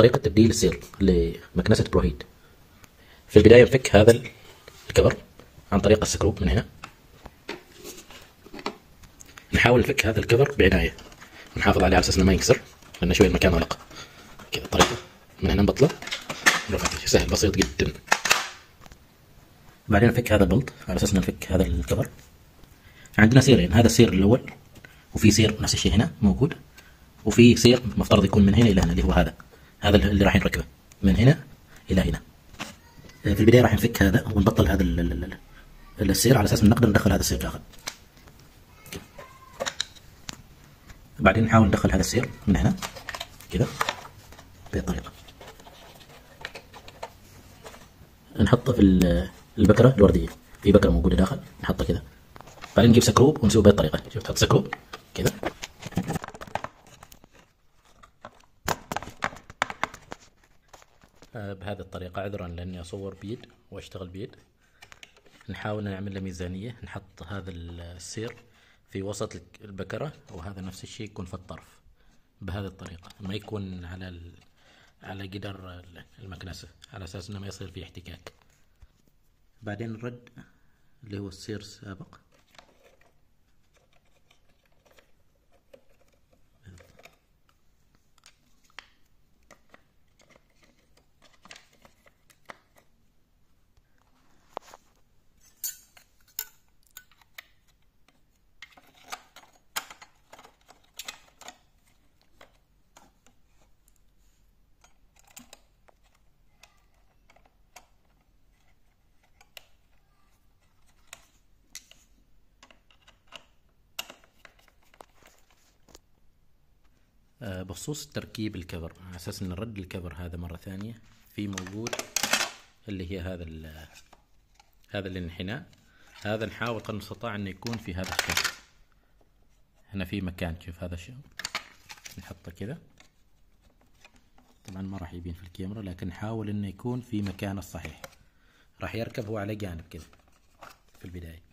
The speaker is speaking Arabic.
طريقة تبديل السير لمكنسة بروهيد. في البداية نفك هذا الكفر عن طريق السكروب من هنا. نحاول نفك هذا الكفر بعناية، نحافظ عليه على أساس إنه ما ينكسر، لأن شوي المكان غلق. كذا الطريقة من هنا نبطله، سهل بسيط جدا. بعدين نفك هذا البلط على أساس إنه نفك هذا الكفر. عندنا سيرين، هذا السير الأول، وفي سير نفس الشيء هنا موجود، وفي سير مفترض يكون من هنا إلى هنا اللي هو هذا اللي راح نركبه من هنا إلى هنا. في البداية راح نفك هذا ونبطل هذا السير على أساس إن نقدر ندخل هذا السير داخل. بعدين نحاول ندخل هذا السير من هنا كذا بهذه الطريقة، نحطه في البكرة الوردية، في بكرة موجودة داخل نحطه كذا. بعدين نجيب سكروب ونسوي بهذه الطريقة. شوف تحط سكروب كذا، بهذه الطريقة. عذرا لأني أصور بيد وأشتغل بيد. نحاول نعمل له ميزانية، نحط هذا السير في وسط البكرة، وهذا نفس الشيء يكون في الطرف بهذه الطريقة، ما يكون على جدار المكنسة، على أساس إنه ما يصير فيه احتكاك. بعدين نرد اللي هو السير السابق. بخصوص تركيب الكفر، على اساس ان نرد الكفر هذا مرة ثانية، في موجود اللي هي هذا الانحناء، هذا نحاول قدر المستطاع انه يكون في هذا الشكل. هنا في مكان، شوف هذا الشيء نحطه كذا. طبعا ما راح يبين في الكاميرا، لكن نحاول انه يكون في مكانه الصحيح. راح يركب هو على جانب كذا في البداية.